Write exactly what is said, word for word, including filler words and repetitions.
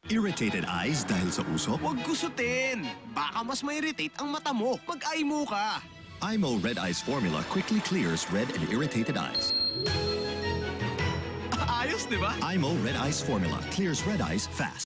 Irritated eyes dahil sa usok? Huwag gusutin. Baka mas ma-irritate ang mata mo. Mag-eye mo ka. I M O Red Eyes formula quickly clears red and irritated eyes. Ayos, di ba? I M O Red Eyes formula clears red eyes fast.